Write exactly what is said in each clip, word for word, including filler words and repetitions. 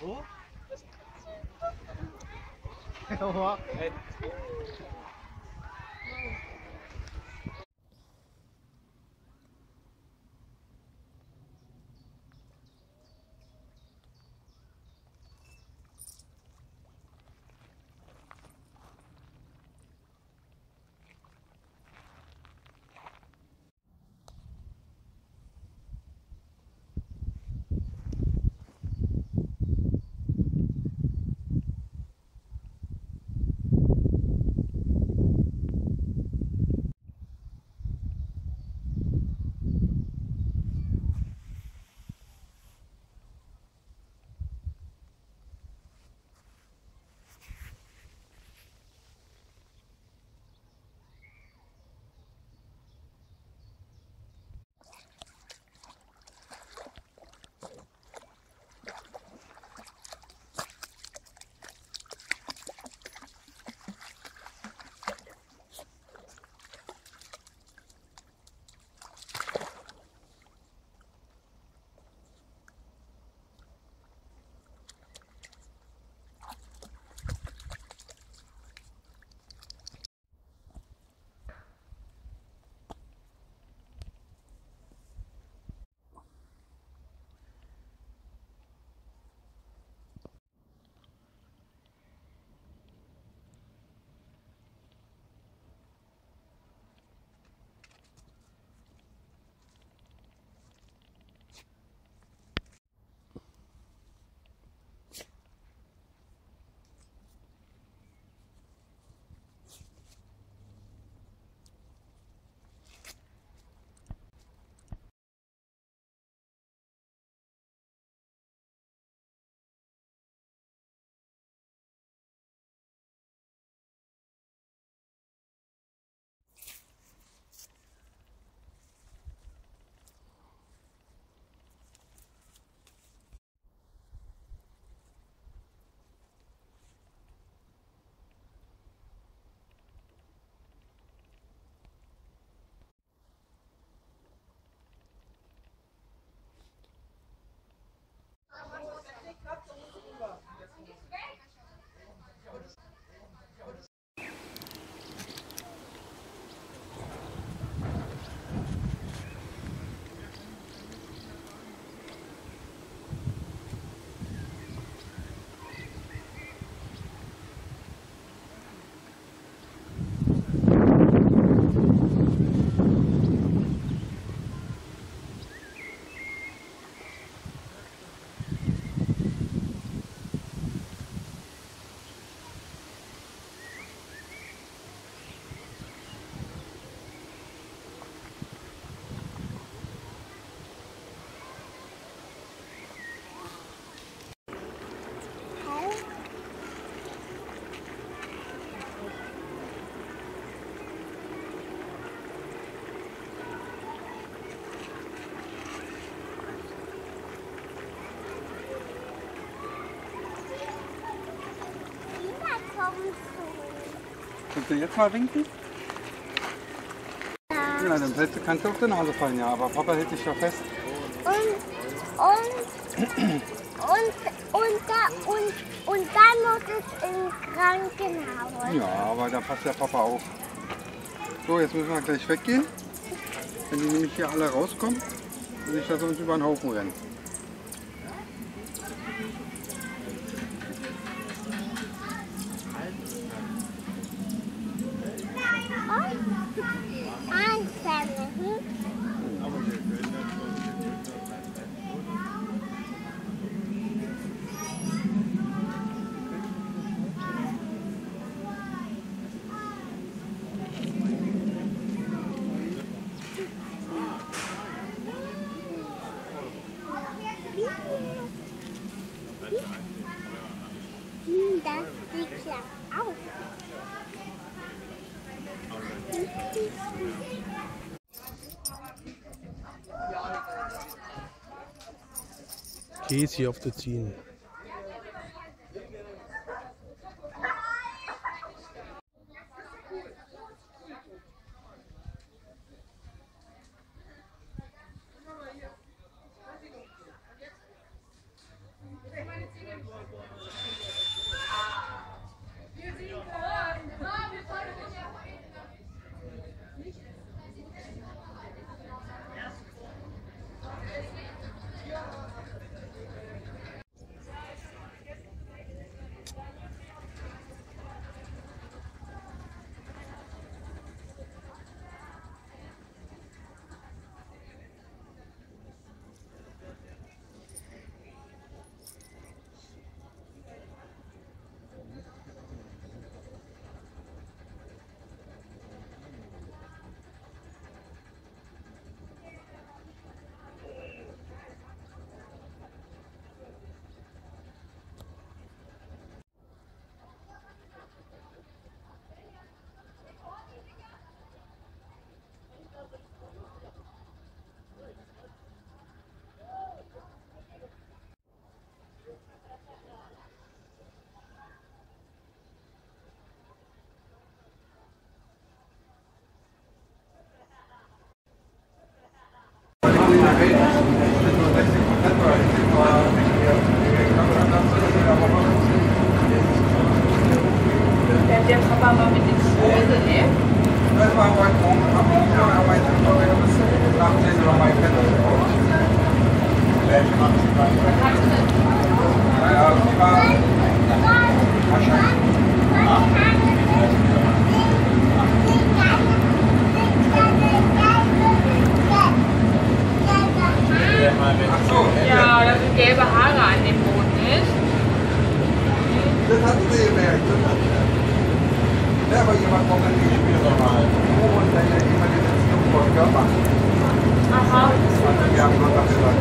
Oh? Ja. Kannst du jetzt mal winken? Ja. Ja, dann kannst du auf die Nase fallen, ja, aber Papa hält dich ja fest. Und, und, und, und, da, und, und dann muss es ins Krankenhaus. Ja, aber da passt ja Papa auf. So, jetzt müssen wir gleich weggehen. Wenn die nämlich hier alle rauskommen und sich da sonst über den Haufen rennen. Einzelne, hm? Hm, das sieht ja aus. Käse auf der Ziehen. aber mit den Schöne, ne? Das war heute Morgen, aber ich habe heute Morgen bis nach zehn Uhr mein Fett gekauft. Ja, die war wahrscheinlich. Ach so, Ja, da sind gelbe Haare an dem Boot, nicht? das hat sie gemerkt. Ja, aber jemand kommt dann nicht wieder normal. Und dann immer den letzten Körper. Aha. Also wir haben Sonntag gesagt.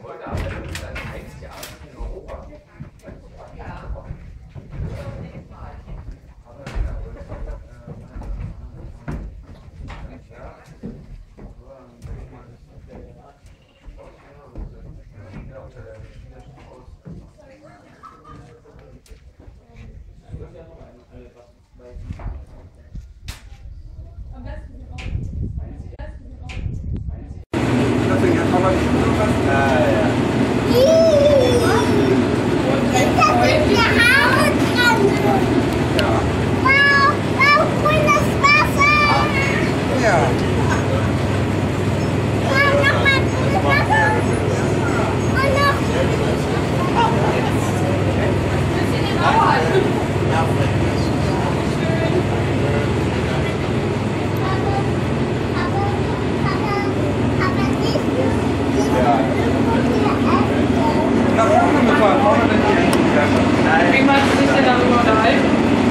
Wie man sich denn darüber unterhalten?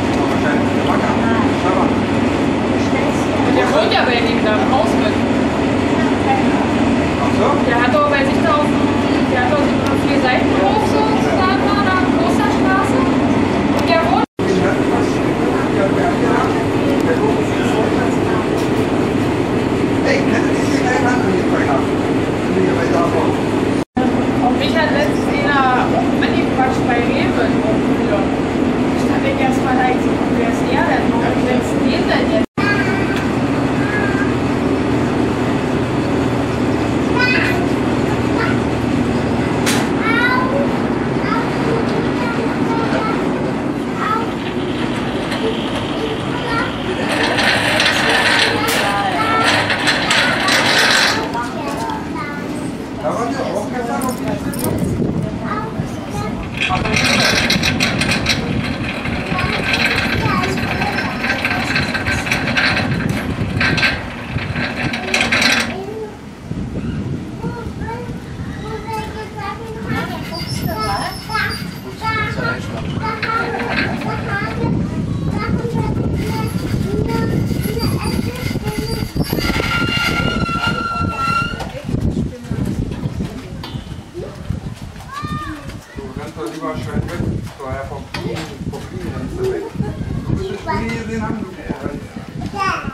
Der wohnt ja bei ihm da im Haus mit. Der hat doch bei sich da auf, der hat doch so vier Seiten hoch, so, sagen wir, da an Klosterstraße. Und der wohnt. Und mich hat letztens einer angequatscht bei Rewe. Ich dachte ich erstmal, wer ist er denn? Warum setzt den denn jetzt? Lieber schön weg, vorher vom Fliegen, vom Fliegen, dann ist er weg. Du willst das Fliegen gesehen haben? Du,